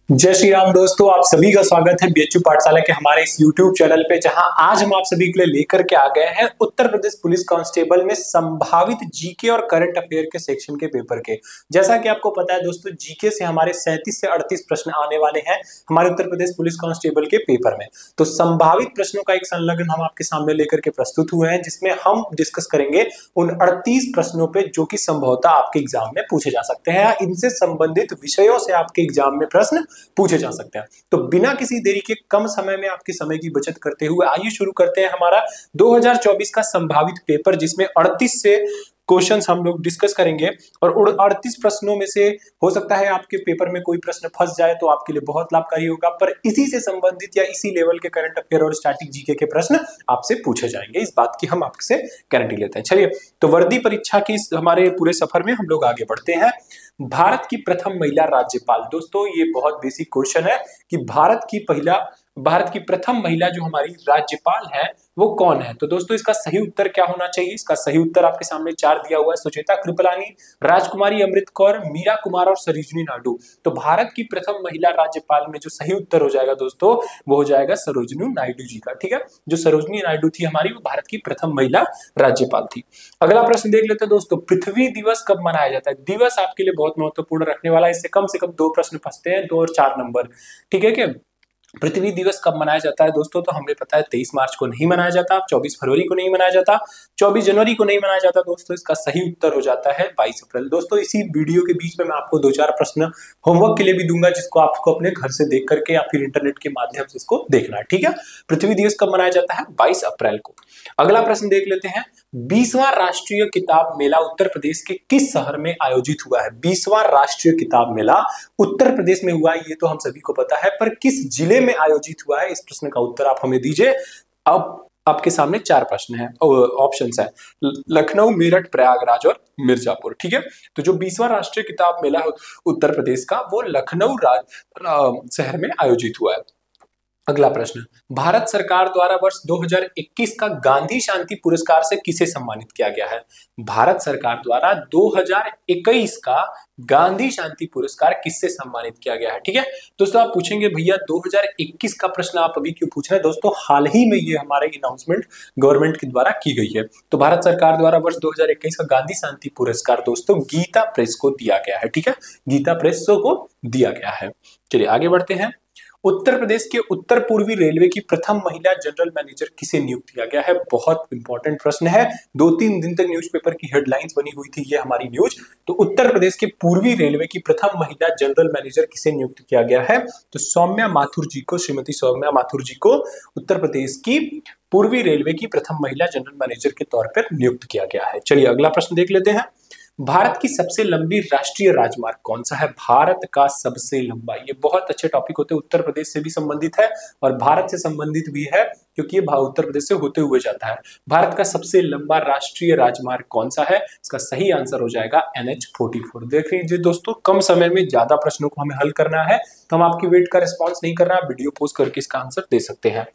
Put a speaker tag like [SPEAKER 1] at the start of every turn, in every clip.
[SPEAKER 1] जय श्री राम दोस्तों, आप सभी का स्वागत है बीएचयू पाठशाला के हमारे इस YouTube चैनल पे, जहां आज हम आप सभी के लिए लेकर के आ गए हैं उत्तर प्रदेश पुलिस कांस्टेबल में संभावित जीके और करंट अफेयर के सेक्शन के पेपर के। जैसा कि आपको पता है दोस्तों, जीके से हमारे 37 से 38 प्रश्न आने वाले हैं हमारे उत्तर प्रदेश पुलिस कांस्टेबल के पेपर में। तो संभावित प्रश्नों का एक संलग्न हम आपके सामने लेकर के प्रस्तुत हुए हैं, जिसमें हम डिस्कस करेंगे उन 38 प्रश्नों पे जो कि संभवतः आपके एग्जाम में पूछे जा सकते हैं या इनसे संबंधित विषयों से आपके एग्जाम में प्रश्न पूछे जा सकते हैं। तो बिना किसी देरी के कम समय में आपके समय की बचत करते हुए आइए शुरू करते हैं हमारा 2024 का संभावित पेपर, जिसमें 38 से क्वेश्चंस हम लोग डिस्कस करेंगे। और 38 प्रश्नों में से हो सकता है आपके पेपर में कोई प्रश्न फंस जाए तो आपके लिए बहुत लाभकारी होगा, पर इसी से संबंधित या इसी लेवल के करंट अफेयर और स्टैटिक जीके के प्रश्न आपसे पूछे जाएंगे, इस बात की हम आपसे गारंटी लेते हैं। चलिए, तो वर्दी परीक्षा की हमारे पूरे सफर में हम लोग आगे बढ़ते हैं। भारत की प्रथम महिला राज्यपाल, दोस्तों ये बहुत बेसिक क्वेश्चन है कि भारत की प्रथम महिला जो हमारी राज्यपाल है वो कौन है। तो दोस्तों इसका सही उत्तर क्या होना चाहिए? इसका सही उत्तर आपके सामने 4 दिया हुआ है: सुचेता कृपलानी, राजकुमारी अमृत कौर, मीरा कुमार और सरोजिनी नायडू। तो भारत की प्रथम महिला राज्यपाल में जो सही उत्तर हो जाएगा दोस्तों, वो हो जाएगा सरोजिनी नायडू जी का। ठीक है, जो सरोजिनी नायडू थी हमारी, वो भारत की प्रथम महिला राज्यपाल थी। अगला प्रश्न देख लेते हैं दोस्तों, पृथ्वी दिवस कब मनाया जाता है? दिवस आपके लिए बहुत महत्वपूर्ण रखने वाला है, इससे कम से कम 2 प्रश्न फंसते हैं, 2 और 4 नंबर। ठीक है क्या? पृथ्वी दिवस कब मनाया जाता है दोस्तों? तो हमें पता है 23 मार्च को नहीं मनाया जाता, 24 फरवरी को नहीं मनाया जाता, 24 जनवरी को नहीं मनाया जाता दोस्तों। इसका सही उत्तर हो जाता है 22 अप्रैल। दोस्तों इसी वीडियो के बीच में मैं आपको 2-4 प्रश्न होमवर्क के लिए भी दूंगा, जिसको आपको अपने घर से देख करके या फिर इंटरनेट के माध्यम से इसको देखना है। ठीक है, पृथ्वी दिवस कब मनाया जाता है? 22 अप्रैल को। अगला प्रश्न देख लेते हैं, 20वां राष्ट्रीय किताब मेला उत्तर प्रदेश के किस शहर में आयोजित हुआ है? 20वां राष्ट्रीय किताब मेला उत्तर प्रदेश में हुआ है, ये तो हम सभी को पता है, पर किस जिले में आयोजित हुआ है, इस प्रश्न का उत्तर आप हमें दीजिए। अब आपके सामने 4 प्रश्न हैं, ऑप्शंस है: लखनऊ, मेरठ, प्रयागराज और मिर्जापुर। ठीक है, तो जो 20वां राष्ट्रीय किताब मेला है उत्तर प्रदेश का, वो लखनऊ शहर में आयोजित हुआ है। अगला प्रश्न, भारत सरकार द्वारा वर्ष 2021 का गांधी शांति पुरस्कार से किसे सम्मानित किया गया है? भारत सरकार द्वारा 2021 का गांधी शांति पुरस्कार किससे सम्मानित किया गया है? ठीक है दोस्तों, आप पूछेंगे भैया 2021 का प्रश्न आप अभी क्यों पूछ रहे हैं? दोस्तों हाल ही में ये हमारे अनाउंसमेंट गवर्नमेंट के द्वारा की गई है। तो भारत सरकार द्वारा वर्ष 2021 का गांधी शांति पुरस्कार दोस्तों गीता प्रेस को दिया गया है। ठीक है, गीता प्रेस को दिया गया है। चलिए आगे बढ़ते हैं। उत्तर प्रदेश के उत्तर पूर्वी रेलवे की प्रथम महिला जनरल मैनेजर किसे नियुक्त किया गया है? बहुत इंपॉर्टेंट प्रश्न है, 2-3 दिन तक न्यूज़पेपर की हेडलाइंस बनी हुई थी ये हमारी न्यूज। तो उत्तर प्रदेश के पूर्वी रेलवे की प्रथम महिला जनरल मैनेजर किसे नियुक्त किया गया है? तो सौम्या माथुर जी को, श्रीमती सौम्या माथुर जी को उत्तर प्रदेश की पूर्वी रेलवे की प्रथम महिला जनरल मैनेजर के तौर पर नियुक्त किया गया है। चलिए अगला प्रश्न देख लेते हैं, भारत की सबसे लंबी राष्ट्रीय राजमार्ग कौन सा है? भारत का सबसे लंबा, ये बहुत अच्छे टॉपिक होते हैं, उत्तर प्रदेश से भी संबंधित है और भारत से संबंधित भी है, क्योंकि ये उत्तर प्रदेश से होते हुए जाता है। भारत का सबसे लंबा राष्ट्रीय राजमार्ग कौन सा है? इसका सही आंसर हो जाएगा NH44। देख लीजिए दोस्तों, कम समय में ज्यादा प्रश्नों को हमें हल करना है, तो हम आपकी वेट का रिस्पॉन्स नहीं कर रहा, वीडियो पोस्ट करके इसका आंसर दे सकते हैं।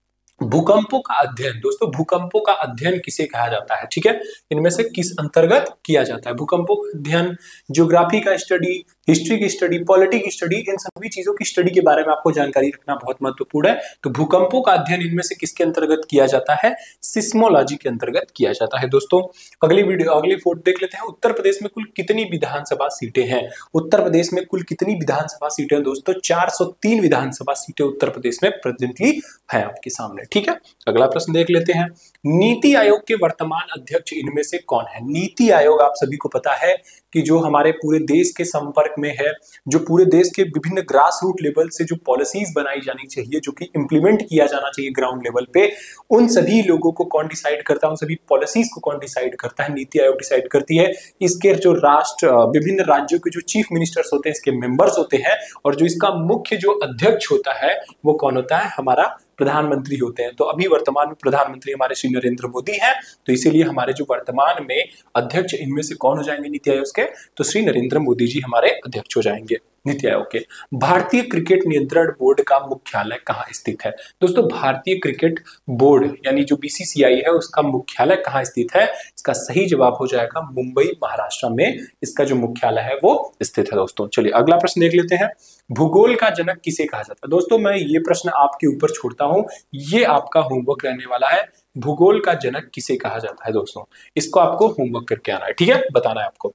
[SPEAKER 1] भूकंपों का अध्ययन, दोस्तों भूकंपों का अध्ययन किसे कहा जाता है? ठीक है, इनमें से किस अंतर्गत किया जाता है? भूकंपों का अध्ययन, ज्योग्राफी का स्टडी, हिस्ट्री की स्टडी, पॉलिटी की स्टडी, इन सभी चीजों की स्टडी के बारे में आपको जानकारी रखना बहुत महत्वपूर्ण है। तो भूकंपों का अध्ययन इनमें से किसके अंतर्गत किया जाता है? सिस्मोलॉजी के अंतर्गत किया जाता है। दोस्तों अगली फोटो देख लेते हैं, उत्तर प्रदेश में कुल कितनी विधानसभा सीटें हैं? उत्तर प्रदेश में कुल कितनी विधानसभा सीटें हैं दोस्तों? 403 विधानसभा सीटें उत्तर प्रदेश में प्रेजेंटली है आपके सामने। ठीक है, अगला प्रश्न देख लेते हैं, नीति आयोग के वर्तमान अध्यक्ष इनमें से कौन है? नीति आयोग आप सभी को पता है कि जो हमारे पूरे देश के संपर्क में है, जो पूरे देश के विभिन्न ग्रास रूट लेवल से जो पॉलिसीज बनाई जानी चाहिए, जो कि इंप्लीमेंट किया जाना चाहिए ग्राउंड लेवल पे, उन सभी लोगों को कौन डिसाइड करता है? उन सभी पॉलिसीज को कौन डिसाइड करता है? नीति आयोग डिसाइड करती है। इसके जो विभिन्न राज्यों के जो चीफ मिनिस्टर्स होते हैं, इसके मेंबर्स होते हैं, और जो इसका मुख्य जो अध्यक्ष होता है वो कौन होता है? हमारा प्रधानमंत्री होते हैं। तो अभी वर्तमान में प्रधानमंत्री हमारे श्री नरेंद्र मोदी हैं, तो इसीलिए हमारे जो वर्तमान में अध्यक्ष इनमें से कौन हो जाएंगे नीति आयोग के? तो श्री नरेंद्र मोदी जी हमारे अध्यक्ष हो जाएंगे। नीति आयोग के। भारतीय क्रिकेट नियंत्रण बोर्ड का मुख्यालय कहाँ स्थित है? दोस्तों भारतीय क्रिकेट बोर्ड यानी जो बीसीसीआई है उसका मुख्यालय कहाँ स्थित है? इसका सही जवाब हो जाएगा मुंबई महाराष्ट्र में इसका जो मुख्यालय है वो स्थित है दोस्तों। चलिए अगला प्रश्न देख लेते हैं। भूगोल का जनक किसे कहा जाता है? दोस्तों मैं ये प्रश्न आपके ऊपर छोड़ता हूं, ये आपका होमवर्क रहने वाला है। भूगोल का जनक किसे कहा जाता है दोस्तों? इसको आपको होमवर्क करके आना है, ठीक है, बताना है आपको।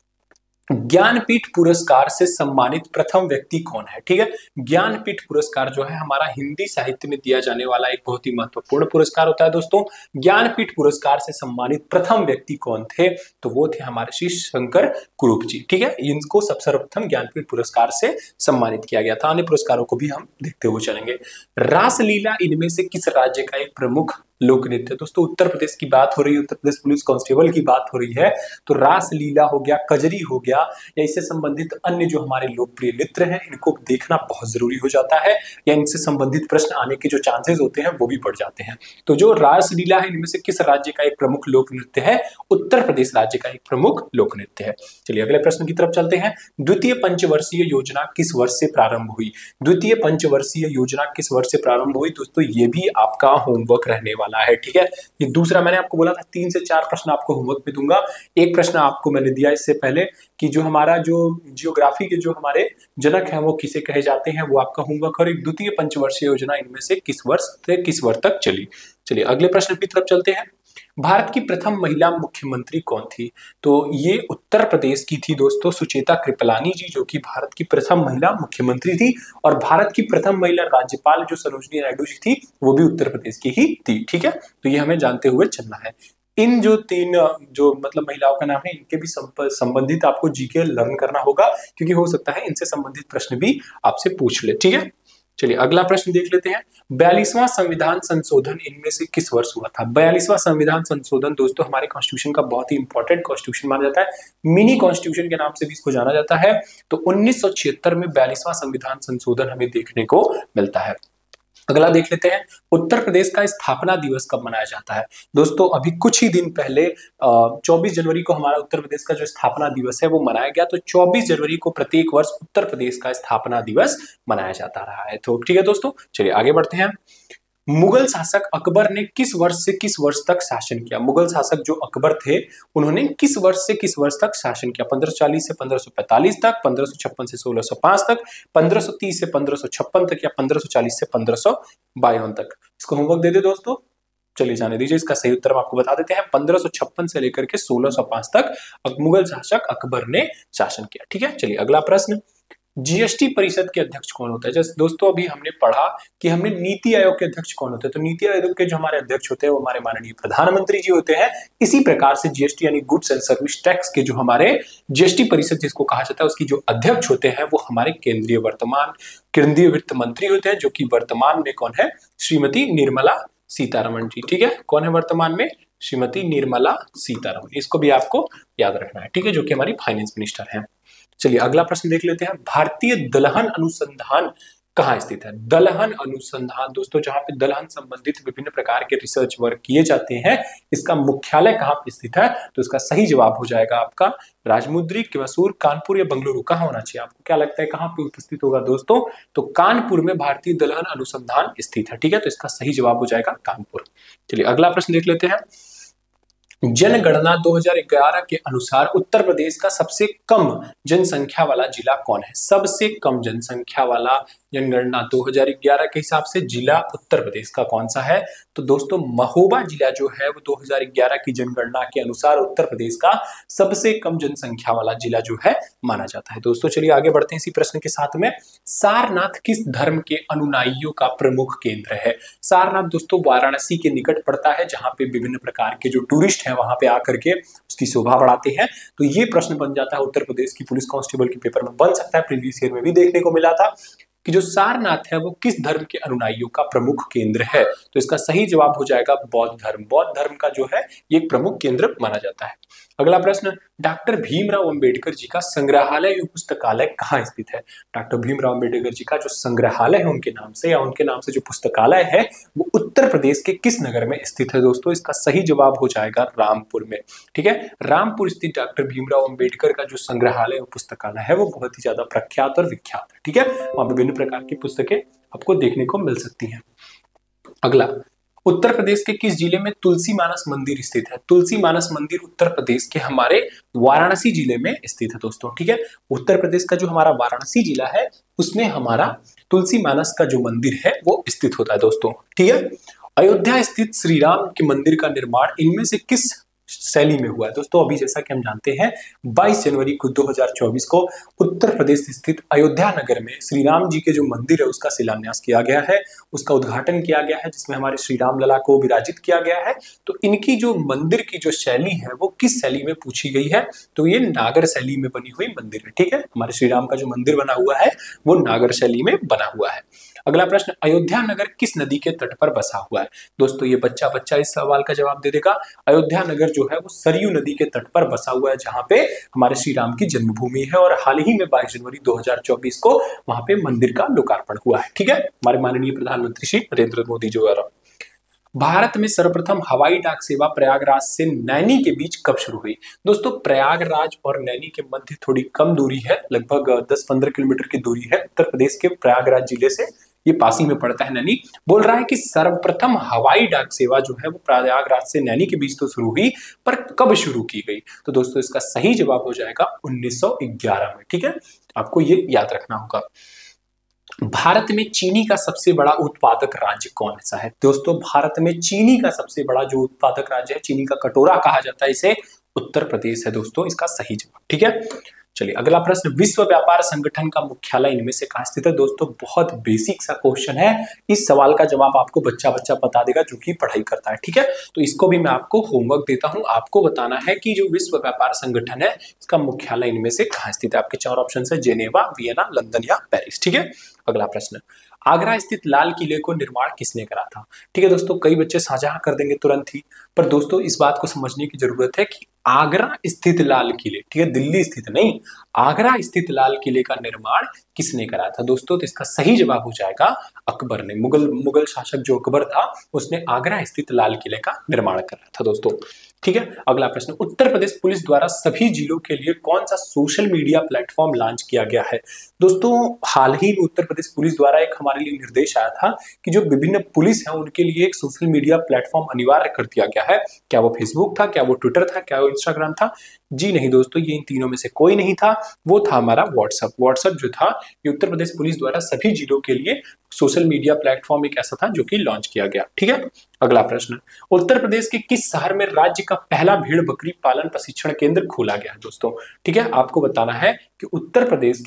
[SPEAKER 1] ज्ञानपीठ पुरस्कार से सम्मानित प्रथम व्यक्ति कौन है? ठीक है, ज्ञानपीठ पुरस्कार जो है हमारा हिंदी साहित्य में दिया जाने वाला एक बहुत ही महत्वपूर्ण पुरस्कार होता है दोस्तों। ज्ञानपीठ पुरस्कार से सम्मानित प्रथम व्यक्ति कौन थे? तो वो थे हमारे श्री शंकर कुरूप जी। ठीक है, इनको सर्वप्रथम ज्ञानपीठ पुरस्कार से सम्मानित किया गया था। अन्य पुरस्कारों को भी हम देखते हुए चलेंगे। रासलीला इनमें से किस राज्य का एक प्रमुख लोक नृत्य? दोस्तों उत्तर प्रदेश की बात हो रही है, उत्तर प्रदेश पुलिस कांस्टेबल की बात हो रही है, तो रासलीला हो गया, कजरी हो गया या इससे संबंधित अन्य जो हमारे लोकप्रिय नृत्य हैं इनको देखना बहुत जरूरी हो जाता है, या इनसे संबंधित प्रश्न आने के जो चांसेस होते हैं वो भी बढ़ जाते हैं। तो जो रासलीला है इनमें से किस राज्य का एक प्रमुख लोक नृत्य है? उत्तर प्रदेश राज्य का एक प्रमुख लोक नृत्य है। चलिए अगले प्रश्न की तरफ चलते हैं। द्वितीय पंचवर्षीय योजना किस वर्ष से प्रारंभ हुई? द्वितीय पंचवर्षीय योजना किस वर्ष से प्रारंभ हुई? दोस्तों ये भी आपका होमवर्क रहने वाला है, ठीक है। ये दूसरा मैंने आपको बोला था 3 से 4 प्रश्न आपको होमवर्क में दूंगा। एक प्रश्न आपको मैंने दिया इससे पहले कि जो हमारा जो जियोग्राफी के जो हमारे जनक हैं वो किसे कहे जाते हैं, वो आपका होमवर्क। और एक द्वितीय पंचवर्षीय योजना इनमें से किस वर्ष से किस वर्ष तक चली? चलिए अगले प्रश्न की तरफ चलते हैं। भारत की प्रथम महिला मुख्यमंत्री कौन थी? तो ये उत्तर प्रदेश की थी दोस्तों, सुचेता कृपलानी जी, जो कि भारत की प्रथम महिला मुख्यमंत्री थी। और भारत की प्रथम महिला राज्यपाल जो सरोजिनी नायडू जी थी वो भी उत्तर प्रदेश की ही थी, ठीक है। तो ये हमें जानते हुए चलना है। इन जो 3 जो मतलब महिलाओं का नाम है इनके भी संबंधित आपको जीके लर्न करना होगा, क्योंकि हो सकता है इनसे संबंधित प्रश्न भी आपसे पूछ ले, ठीक है। चलिए अगला प्रश्न देख लेते हैं। 42वां संविधान संशोधन इनमें से किस वर्ष हुआ था? 42वां संविधान संशोधन दोस्तों हमारे कॉन्स्टिट्यूशन का बहुत ही इंपॉर्टेंट कॉन्स्टिट्यूशन माना जाता है, मिनी कॉन्स्टिट्यूशन के नाम से भी इसको जाना जाता है। तो 1976 में 42वां संविधान संशोधन हमें देखने को मिलता है। अगला देख लेते हैं। उत्तर प्रदेश का स्थापना दिवस कब मनाया जाता है? दोस्तों अभी कुछ ही दिन पहले 24 जनवरी को हमारा उत्तर प्रदेश का जो स्थापना दिवस है वो मनाया गया। तो 24 जनवरी को प्रत्येक वर्ष उत्तर प्रदेश का स्थापना दिवस मनाया जाता रहा है। तो ठीक है दोस्तों, चलिए आगे बढ़ते हैं। मुगल शासक अकबर ने किस वर्ष से किस वर्ष तक शासन किया? मुगल शासक जो अकबर थे उन्होंने किस वर्ष से किस वर्ष तक शासन किया? 1540 से 1545 तक, 1556 से 1605 तक, 1530 से 1556 तक, या 1540 से 1552 तक? इसको होमवर्क दे दे दोस्तों, चलिए जाने दीजिए। इसका सही उत्तर हम आपको बता देते हैं। 1556 से लेकर के 1605 तक मुगल शासक अकबर ने शासन किया, ठीक है। चलिए अगला प्रश्न। जीएसटी परिषद के अध्यक्ष कौन होता है? जैसे दोस्तों अभी हमने पढ़ा कि हमने नीति आयोग के अध्यक्ष कौन होते हैं, तो नीति आयोग के जो हमारे अध्यक्ष होते हैं वो हमारे माननीय प्रधानमंत्री जी होते हैं। इसी प्रकार से जीएसटी यानी गुड्स एंड सर्विस टैक्स के जो हमारे जीएसटी परिषद जिसको कहा जाता है उसकी जो अध्यक्ष होते हैं वो हमारे केंद्रीय वित्त मंत्री होते हैं, जो कि वर्तमान में कौन है? श्रीमती निर्मला सीतारमण जी, ठीक है। कौन है वर्तमान में? श्रीमती निर्मला सीतारमण। इसको भी आपको याद रखना है, ठीक है, जो कि हमारी फाइनेंस मिनिस्टर हैं। चलिए अगला प्रश्न देख लेते हैं। भारतीय दलहन अनुसंधान कहाँ स्थित है? दलहन अनुसंधान दोस्तों जहां पे दलहन संबंधित विभिन्न प्रकार के रिसर्च वर्क किए जाते हैं, इसका मुख्यालय कहाँ पे स्थित है? तो इसका सही जवाब हो जाएगा आपका राजमुंद्री, मैसूर, कानपुर या बंगलुरु। कहाँ होना चाहिए? आपको क्या लगता है कहाँ पे उपस्थित होगा दोस्तों? तो कानपुर में भारतीय दलहन अनुसंधान स्थित है, ठीक है। तो इसका सही जवाब हो जाएगा कानपुर। चलिए अगला प्रश्न देख लेते हैं। जनगणना 2011 के अनुसार उत्तर प्रदेश का सबसे कम जनसंख्या वाला जिला कौन है? सबसे कम जनसंख्या वाला जनगणना 2011 के हिसाब से जिला उत्तर प्रदेश का कौन सा है? तो दोस्तों महोबा जिला जो है वो 2011 की जनगणना के अनुसार उत्तर प्रदेश का सबसे कम जनसंख्या वाला जिला जो है माना जाता है। दोस्तों चलिए आगे बढ़ते हैं इसी प्रश्न के साथ में। सारनाथ किस धर्म के अनुयायियों का प्रमुख केंद्र है? सारनाथ दोस्तों वाराणसी के निकट पड़ता है, जहां पे विभिन्न प्रकार के जो टूरिस्ट हैं वहां पे आकर के उसकी शोभा बढ़ाते हैं। तो ये प्रश्न बन जाता है उत्तर प्रदेश की पुलिस कांस्टेबल के पेपर में, बन सकता है, प्रीवियस ईयर में भी देखने को मिला था कि जो सारनाथ है वो किस धर्म के अनुयायियों का प्रमुख केंद्र है? तो इसका सही जवाब हो जाएगा बौद्ध धर्म। बौद्ध धर्म का जो है ये एक प्रमुख केंद्र माना जाता है। अगला प्रश्न, डॉक्टर भीमराव अंबेडकर जी का संग्रहालय या पुस्तकालय कहाँ स्थित है? डॉक्टर भीमराव अंबेडकर जी का जो संग्रहालय है उनके नाम से या उनके नाम से जो पुस्तकालय है वो उत्तर प्रदेश के किस नगर में स्थित है दोस्तों? इसका सही जवाब हो जाएगा रामपुर में। ठीक है, रामपुर स्थित डॉक्टर भीमराव अंबेडकर का जो संग्रहालय और पुस्तकालय है वो बहुत ही ज्यादा प्रख्यात और विख्यात है। ठीक है, वहां पे विभिन्न प्रकार की पुस्तकें आपको देखने को मिल सकती हैं। अगला, उत्तर प्रदेश के किस जिले में तुलसी मानस मंदिर स्थित है? तुलसी मानस मंदिर उत्तर प्रदेश के हमारे वाराणसी जिले में स्थित है दोस्तों। ठीक है, उत्तर प्रदेश का जो हमारा वाराणसी जिला है उसमें हमारा तुलसी मानस का जो मंदिर है वो स्थित होता है दोस्तों। ठीक है, अयोध्या स्थित श्री राम के मंदिर का निर्माण इनमें से किस शैली में हुआ है दोस्तों? अभी जैसा कि हम जानते हैं 22 जनवरी को 2024 को उत्तर प्रदेश स्थित अयोध्या नगर में श्री राम जी के जो मंदिर है उसका शिलान्यास किया गया है, उसका उद्घाटन किया गया है, जिसमें हमारे श्री राम लला को विराजित किया गया है। तो इनकी जो मंदिर की जो शैली है वो किस शैली में पूछी गई है? तो ये नागर शैली में बनी हुई मंदिर है। ठीक है, हमारे श्री राम का जो मंदिर बना हुआ है वो नागर शैली में बना हुआ है। अगला प्रश्न, अयोध्या नगर किस नदी के तट पर बसा हुआ है? दोस्तों ये बच्चा इस सवाल का जवाब दे देगा। अयोध्या नगर जो है वो सरयू नदी के तट पर बसा हुआ है, जहां पे हमारे श्री राम की जन्मभूमि है और हाल ही में 22 जनवरी 2024 को वहां पे मंदिर का लोकार्पण हुआ है। ठीक है, हमारे माननीय प्रधानमंत्री श्री नरेंद्र मोदी जो है। भारत में सर्वप्रथम हवाई डाक सेवा प्रयागराज से नैनी के बीच कब शुरू हुई? दोस्तों प्रयागराज और नैनी के मध्य थोड़ी कम दूरी है, लगभग 10-15 किलोमीटर की दूरी है। उत्तर प्रदेश के प्रयागराज जिले से ये पास ही में पड़ता है नैनी। बोल रहा है कि सर्वप्रथम हवाई डाक सेवा जो है वो प्रयागराज से नैनी के बीच तो शुरू हुई, पर कब शुरू की गई? तो दोस्तों इसका सही जवाब हो जाएगा 1911 में। ठीक है, आपको ये याद रखना होगा। भारत में चीनी का सबसे बड़ा उत्पादक राज्य कौन सा है? दोस्तों भारत में चीनी का सबसे बड़ा जो उत्पादक राज्य है, चीनी का कटोरा कहा जाता है इसे, उत्तर प्रदेश है दोस्तों इसका सही जवाब। ठीक है, चलिए अगला प्रश्न, विश्व व्यापार संगठन का मुख्यालय इनमें से कहां स्थित है? दोस्तों बहुत बेसिक सा क्वेश्चन है, इस सवाल का जवाब आपको बच्चा बता देगा जो कि पढ़ाई करता है। ठीक है, तो इसको भी मैं आपको होमवर्क देता हूं, आपको बताना है कि जो विश्व व्यापार संगठन है इसका मुख्यालय इनमें से कहां स्थित है। आपके 4 ऑप्शन है, जेनेवा, वियना, लंदन या पेरिस। ठीक है, अगला प्रश्न, आगरा स्थित लाल किले को निर्माण किसने करा था? ठीक है दोस्तों, कई बच्चे शाहजहां कर देंगे तुरंत ही, पर दोस्तों इस बात को समझने की जरूरत है कि आगरा स्थित लाल किले, ठीक है दिल्ली स्थित नहीं, आगरा स्थित लाल किले का निर्माण किसने करा था दोस्तों? तो इसका सही जवाब हो जाएगा अकबर ने। मुगल शासक जो अकबर था उसने आगरा स्थित लाल किले का निर्माण करा था दोस्तों। ठीक है, अगला प्रश्न, उत्तर प्रदेश पुलिस द्वारा सभी जिलों के लिए कौन सा सोशल मीडिया प्लेटफॉर्म लॉन्च किया गया है? दोस्तों हाल ही में उत्तर प्रदेश पुलिस द्वारा एक हमारे लिए निर्देश आया था कि जो विभिन्न पुलिस है उनके लिए एक सोशल मीडिया प्लेटफॉर्म अनिवार्य कर दिया गया है। क्या वो फेसबुक था, क्या वो ट्विटर था, क्या वो इंस्टाग्राम था? जी नहीं दोस्तों, ये इन तीनों में से कोई नहीं था, वो था हमारा व्हाट्सएप जो था, ये उत्तर प्रदेश पुलिस द्वारा सभी जिलों के लिए सोशल मीडिया प्लेटफॉर्म एक ऐसा था जो कि लॉन्च किया गया। ठीक है, अगला प्रश्न, उत्तर प्रदेश के किस शहर में राज्य का पहला भेड़ बकरी पालन प्रशिक्षण केंद्र खोला गया दोस्तों? ठीक है, आपको बताना है कि उत्तर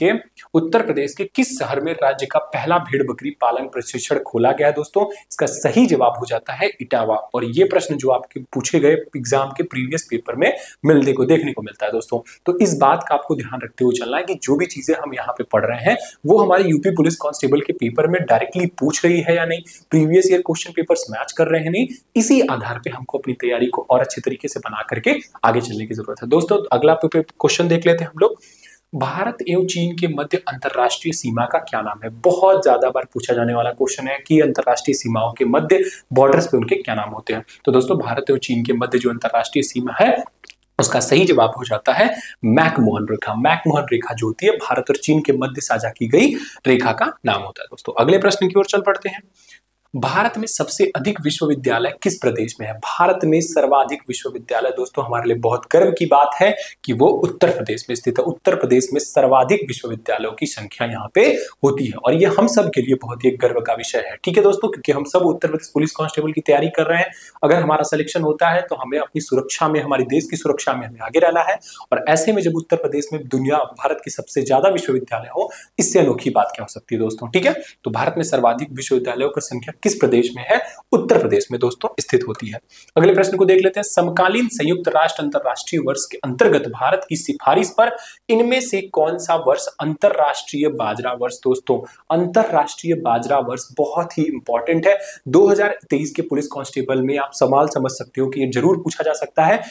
[SPEAKER 1] प्रदेश के किस शहर में राज्य का पहला भेड़ बकरी पालन प्रशिक्षण खोला गया है दोस्तों? इसका सही जवाब हो जाता है इटावा। और ये प्रश्न जो आपके पूछे गए एग्जाम के प्रीवियस पेपर में देखने को मिलता है दोस्तों। तो इस बात का आपको ध्यान रखते हुए चलना है कि जो भी चीजें हम यहाँ पे पढ़ रहे हैं वो हमारे यूपी पुलिस कांस्टेबल के पेपर में डायरेक्टली पूछ रही है या नहीं, previous year question papers match कर रहे हैं नहीं, इसी आधार पे हमको अपनी तैयारी को और अच्छे तरीके से बना करके आगे चलने की जरूरत है दोस्तों। अगला क्वेश्चन देख लेते हैं हम लोग, भारत एवं चीन के मध्य अंतरराष्ट्रीय सीमा का क्या नाम है? बहुत ज्यादा बार पूछा जाने वाला क्वेश्चन है कि अंतरराष्ट्रीय सीमाओं के मध्य बॉर्डर्स पे उनके क्या नाम होते हैं। तो दोस्तों भारत एवं चीन के मध्य जो अंतरराष्ट्रीय सीमा है उसका सही जवाब हो जाता है मैकमोहन रेखा। मैकमोहन रेखा जो होती है भारत और चीन के मध्य साझा की गई रेखा का नाम होता है दोस्तों। अगले प्रश्न की ओर चल पड़ते हैं, भारत में सबसे अधिक विश्वविद्यालय किस प्रदेश में है? भारत में सर्वाधिक विश्वविद्यालय दोस्तों हमारे लिए बहुत गर्व की बात है कि वो उत्तर प्रदेश में स्थित है। उत्तर प्रदेश में सर्वाधिक विश्वविद्यालयों की संख्या यहाँ पे होती है और ये हम सब के लिए बहुत ही गर्व का विषय है। ठीक है दोस्तों, क्योंकि हम सब उत्तर प्रदेश पुलिस कांस्टेबल की तैयारी कर रहे हैं। अगर हमारा सिलेक्शन होता है तो हमें अपनी सुरक्षा में, हमारे देश की सुरक्षा में हमें आगे रहना है। और ऐसे में जब उत्तर प्रदेश में भारत की सबसे ज्यादा विश्वविद्यालय हो, इससे अनोखी बात क्या हो सकती है दोस्तों? ठीक है, तो भारत में सर्वाधिक विश्वविद्यालयों की संख्या किस प्रदेश में है? उत्तर प्रदेश में दोस्तों स्थित होती है। अगले प्रश्न को देख लेते हैं। समकालीन संयुक्त राष्ट्र अंतरराष्ट्रीय वर्ष के अंतर्गत भारत की सिफारिश पर इनमें से कौन सा वर्ष अंतरराष्ट्रीय बाजरा वर्ष? दोस्तों अंतरराष्ट्रीय बाजरा वर्ष बहुत ही इंपॉर्टेंट है। 2023 के पुलिस कांस्टेबल में आप सवाल समझ सकते हो कि ये जरूर पूछा जा सकता है।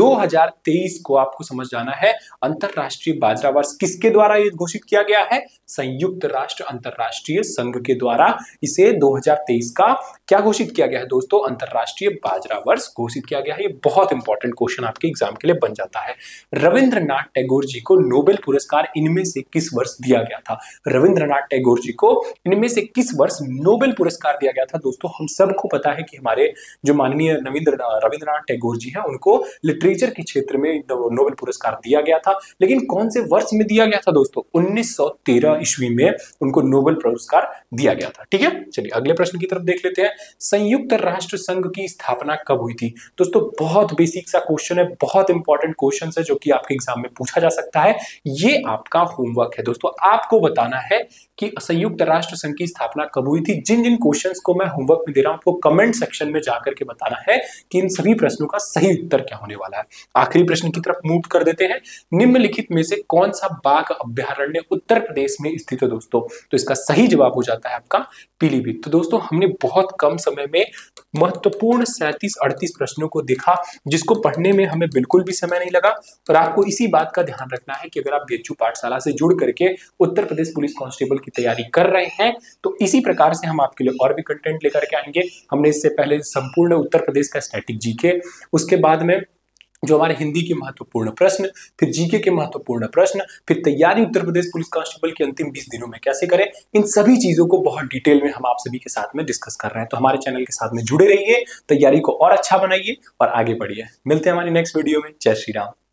[SPEAKER 1] 2023 को आपको समझ जाना है। अंतरराष्ट्रीय बाजरा वर्ष किसके द्वारा ये घोषित किया गया है? संयुक्त राष्ट्र अंतरराष्ट्रीय संघ के द्वारा इसे 2023 का क्या घोषित किया गया है दोस्तों? अंतरराष्ट्रीय बाजरा वर्ष घोषित किया गया है। ये बहुत इंपॉर्टेंट क्वेश्चन आपके एग्जाम के लिए बन जाता है। रविंद्रनाथ टैगोर जी को नोबेल पुरस्कार इनमें से किस वर्ष दिया गया था? रविंद्रनाथ टैगोर जी को इनमें से किस वर्ष नोबेल पुरस्कार दिया गया था? दोस्तों हम सबको पता है कि हमारे जो माननीय रविंद्रनाथ टैगोर जी हैं उनको लिटरेचर के क्षेत्र में नोबेल पुरस्कार दिया गया था, लेकिन कौन से वर्ष में दिया गया था दोस्तों? 1913 ईस्वी में उनको नोबेल पुरस्कार दिया गया था। ठीक है, चलिए अगले प्रश्न की तरफ देख लेते हैं। संयुक्त राष्ट्र संघ की स्थापना कब हुई थी? दोस्तों बहुत बेसिक सा क्वेश्चन है, बहुत इंपॉर्टेंट क्वेश्चन है जो कि आपके एग्जाम में पूछा जा सकता है। ये आपका होमवर्क है दोस्तों, आपको बताना है कि संयुक्त राष्ट्र संघ की स्थापना कब हुई थी। जिन जिन क्वेश्चंस को मैं होमवर्क में दे रहा हूं आपको कमेंट सेक्शन में जाकर के बताना है कि इन सभी प्रश्नों का सही उत्तर क्या होने वाला है। आखिरी प्रश्न की तरफ मूव कर देते हैं। निम्नलिखित में से कौन सा बाघ अभ्यारण्य उत्तर प्रदेश में स्थित है दोस्तों? तो इसका सही जवाब हो जाता है आपका पीलीभीत। तो दोस्तों हमने बहुत कम समय में महत्वपूर्ण 37-38 प्रश्नों को देखा, जिसको पढ़ने में हमें बिल्कुल भी समय नहीं लगा। और आपको इसी बात का ध्यान रखना है कि अगर आप बीएचयू पाठशाला से जुड़ करके उत्तर प्रदेश पुलिस कांस्टेबल की तैयारी कर रहे हैं तो इसी प्रकार से हम आपके लिए और भी कंटेंट लेकर के आएंगे। हमने इससे पहले संपूर्ण उत्तर प्रदेश का स्टैटिक जीके, उसके बाद में जो हमारे हिंदी के महत्वपूर्ण प्रश्न, फिर जीके के महत्वपूर्ण प्रश्न, फिर तैयारी उत्तर प्रदेश पुलिस कांस्टेबल के अंतिम 20 दिनों में कैसे करें, इन सभी चीजों को बहुत डिटेल में हम आप सभी के साथ में डिस्कस कर रहे हैं। तो हमारे चैनल के साथ में जुड़े रहिए, तैयारी को और अच्छा बनाइए और आगे बढ़िए। मिलते हैं हमारी नेक्स्ट वीडियो में। जय श्री राम।